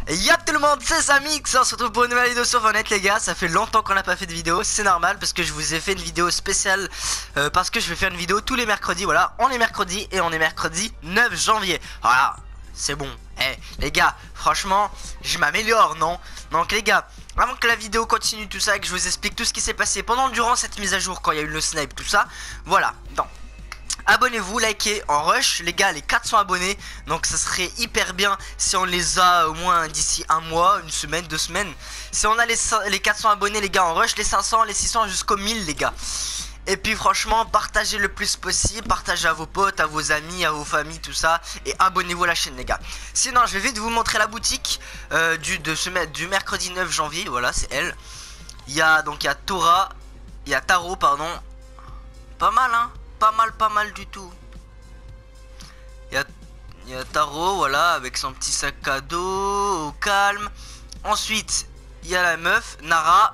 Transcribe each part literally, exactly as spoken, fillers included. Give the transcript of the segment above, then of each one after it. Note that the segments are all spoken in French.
Y'a tout le monde, c'est Samix, on se retrouve pour une nouvelle vidéo sur Fortnite les gars. Ça fait longtemps qu'on n'a pas fait de vidéo, c'est normal parce que je vous ai fait une vidéo spéciale euh, parce que je vais faire une vidéo tous les mercredis. Voilà, on est mercredi et on est mercredi neuf janvier. Voilà, c'est bon. Eh les gars, franchement, je m'améliore, non? Donc les gars, avant que la vidéo continue tout ça et que je vous explique tout ce qui s'est passé pendant durant cette mise à jour quand il y a eu le snipe tout ça, voilà, donc abonnez-vous, likez en rush les gars, les quatre cents abonnés. Donc ça serait hyper bien si on les a au moins d'ici un mois, une semaine, deux semaines. Si on a les, les quatre cents abonnés les gars en rush, les cinq cents, les six cents jusqu'aux mille les gars. Et puis franchement partagez le plus possible, partagez à vos potes, à vos amis, à vos familles, tout ça. Et abonnez-vous à la chaîne les gars. Sinon je vais vite vous montrer la boutique euh, du, de ce, du mercredi neuf janvier. Voilà, c'est elle. Il y a donc il y a Tora, il y a Taro pardon. Pas mal hein. Pas mal, pas mal du tout. Il y a, il y a Taro, voilà, avec son petit sac à dos, au calme. Ensuite, il y a la meuf, Nara.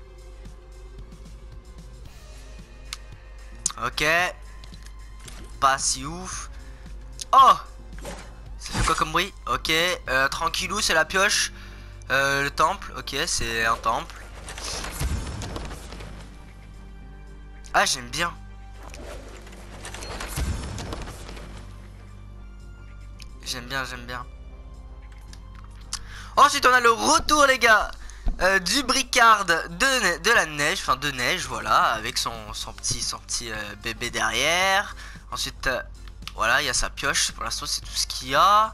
Ok. Pas si ouf. Oh! Ça fait quoi comme bruit? Ok. Euh, tranquillou, c'est la pioche. Euh, le temple, ok, c'est un temple. Ah, j'aime bien. J'aime bien, j'aime bien. Ensuite, on a le retour, les gars, euh, du bricard de, de la neige, enfin de neige, voilà, avec son, son petit, son petit euh, bébé derrière. Ensuite, euh, voilà, il y a sa pioche. Pour l'instant, c'est tout ce qu'il y a.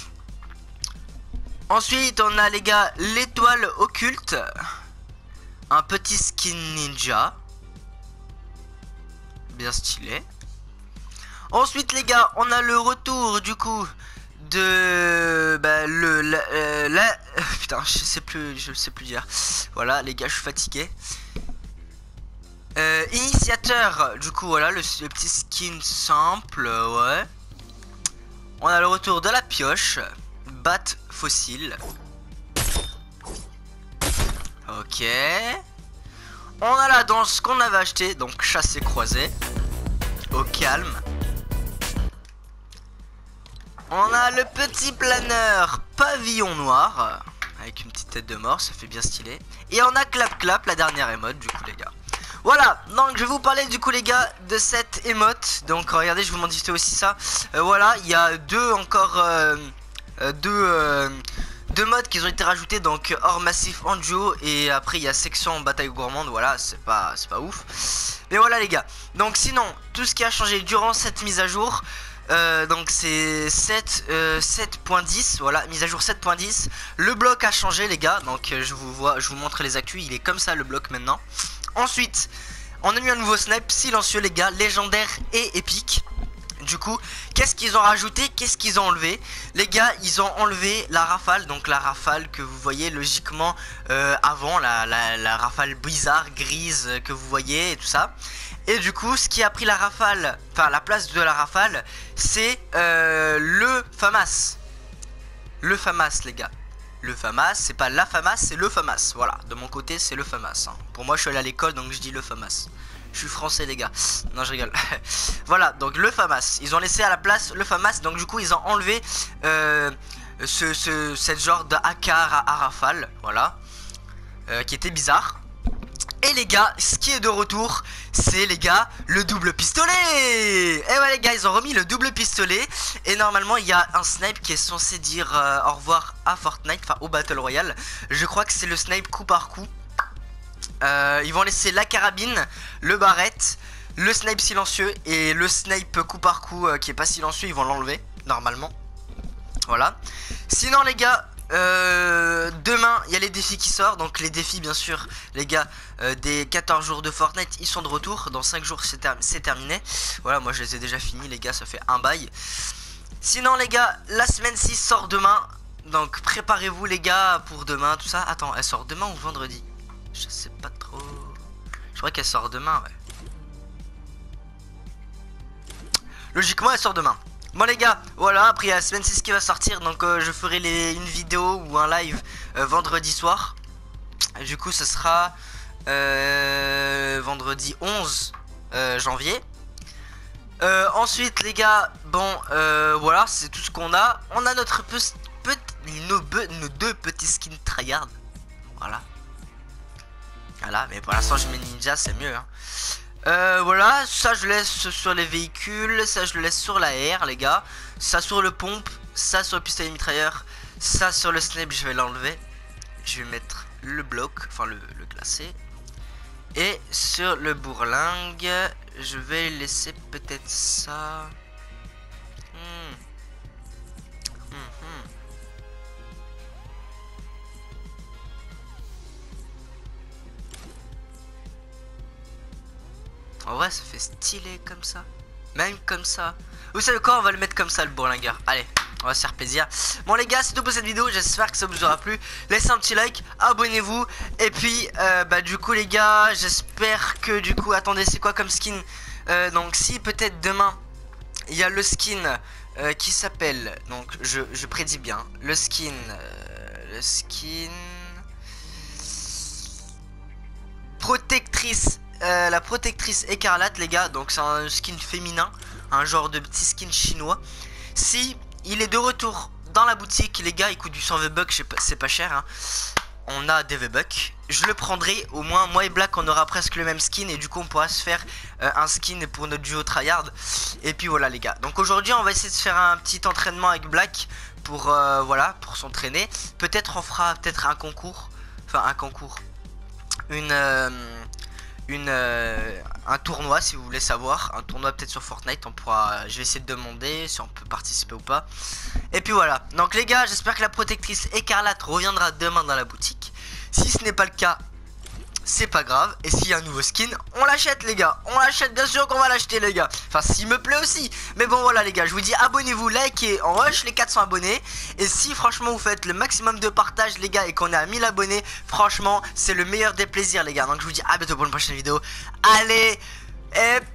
Ensuite, on a, les gars, l'étoile occulte. Un petit skin ninja. Bien stylé. Ensuite, les gars, on a le retour, du coup, de bah, le la, euh, la euh, putain je sais plus je sais plus dire. Voilà les gars, je suis fatigué. euh, Initiateur, du coup voilà le, le petit skin simple, ouais. On a le retour de la pioche, bat fossile. Ok. On a la danse qu'on avait acheté, donc chassé croisé. Au calme. On a le petit planeur pavillon noir avec une petite tête de mort, ça fait bien stylé. Et on a clap clap, la dernière émote du coup les gars. Voilà, donc je vais vous parler du coup les gars de cette émote. Donc regardez, je vous montre aussi ça. euh, Voilà, il y a deux encore euh, euh, deux, euh, deux modes qui ont été rajoutés. Donc hors massif en duo. Et après il y a section bataille gourmande. Voilà, c'est pas, c'est pas ouf. Mais voilà les gars. Donc sinon, tout ce qui a changé durant cette mise à jour, Euh, donc c'est sept point dix, voilà, mise à jour sept point dix. Le bloc a changé les gars, donc euh, je vous vois, je vous montre les actus, il est comme ça le bloc maintenant. Ensuite, on a mis un nouveau snipe silencieux les gars, légendaire et épique. Du coup, qu'est-ce qu'ils ont rajouté, qu'est-ce qu'ils ont enlevé? Les gars, ils ont enlevé la rafale, donc la rafale que vous voyez logiquement euh, avant, la, la, la rafale bizarre, grise que vous voyez et tout ça. Et du coup, ce qui a pris la rafale, enfin la place de la rafale, c'est euh, le FAMAS. Le FAMAS les gars. Le FAMAS, c'est pas la FAMAS, c'est le FAMAS. Voilà, de mon côté c'est le FAMAS hein. Pour moi je suis allé à l'école donc je dis le FAMAS. Je suis français les gars. Non je rigole. Voilà, donc le FAMAS. Ils ont laissé à la place le FAMAS. Donc du coup ils ont enlevé euh, ce, ce cette genre de A K à, à rafale. Voilà, euh, qui était bizarre. Et les gars, ce qui est de retour, c'est les gars, le double pistolet. Et ouais les gars, ils ont remis le double pistolet. Et normalement, il y a un snipe qui est censé dire euh, au revoir à Fortnite, enfin au Battle Royale. Je crois que c'est le snipe coup par coup. euh, Ils vont laisser la carabine, le barrette, le snipe silencieux. Et le snipe coup par coup euh, qui est pas silencieux, ils vont l'enlever, normalement. Voilà. Sinon les gars, Euh, demain il y a les défis qui sortent. Donc les défis bien sûr les gars, euh, des quatorze jours de Fortnite, ils sont de retour. Dans cinq jours c'est ter terminé. Voilà, moi je les ai déjà finis les gars, ça fait un bail. Sinon les gars, la semaine six sort demain. Donc préparez-vous les gars pour demain, tout ça. Attends, elle sort demain ou vendredi? Je sais pas trop. Je crois qu'elle sort demain, ouais. Logiquement elle sort demain. Bon les gars, voilà, après il y a la semaine six qui va sortir. Donc euh, je ferai les, une vidéo ou un live euh, vendredi soir. Et du coup ce sera euh, vendredi onze euh, janvier. euh, Ensuite les gars, bon euh, voilà, c'est tout ce qu'on a. On a notre pe nos, nos deux petits skins tryhard. Voilà. Voilà, mais pour l'instant je mets ninja, c'est mieux hein. Euh, voilà, ça je laisse sur les véhicules, ça je le laisse sur la R les gars, ça sur le pompe, ça sur le pistolet mitrailleur, ça sur le snipe je vais l'enlever, je vais mettre le bloc, enfin le, le glacé, et sur le bourlingue je vais laisser peut-être ça. Hmm. Hmm, hmm. En vrai ça fait stylé comme ça. Même comme ça. Vous savez quoi, on va le mettre comme ça le bourlingueur. Allez, on va se faire plaisir. Bon les gars, c'est tout pour cette vidéo. J'espère que ça vous aura plu. Laissez un petit like, abonnez-vous. Et puis euh, bah du coup les gars, j'espère que du coup, attendez, c'est quoi comme skin euh, donc si peut-être demain il y a le skin euh, qui s'appelle, donc je, je prédis bien, le skin euh, le skin protectrice. Euh, la protectrice écarlate les gars, donc c'est un skin féminin, un genre de petit skin chinois. Si il est de retour dans la boutique les gars, il coûte du cent V-Bucks, c'est pas cher hein. On a des V-Bucks, je le prendrai, au moins moi et Black on aura presque le même skin. Et du coup on pourra se faire euh, un skin pour notre duo tryhard. Et puis voilà les gars, donc aujourd'hui on va essayer de se faire un petit entraînement avec Black pour euh, voilà, pour s'entraîner. Peut-être on fera peut-être un concours, enfin un concours, une... Euh, Une, euh, un tournoi si vous voulez savoir, un tournoi peut-être sur Fortnite, on pourra, je vais essayer de demander si on peut participer ou pas. Et puis voilà, donc les gars, j'espère que la protectrice écarlate reviendra demain dans la boutique. Si ce n'est pas le cas, c'est pas grave. Et s'il y a un nouveau skin, on l'achète les gars, on l'achète, bien sûr qu'on va l'acheter les gars. Enfin s'il me plaît aussi. Mais bon voilà les gars, je vous dis abonnez-vous, likez, on rush les quatre cents abonnés. Et si franchement vous faites le maximum de partage les gars et qu'on est à mille abonnés, franchement c'est le meilleur des plaisirs les gars. Donc je vous dis à bientôt pour une prochaine vidéo. Allez, et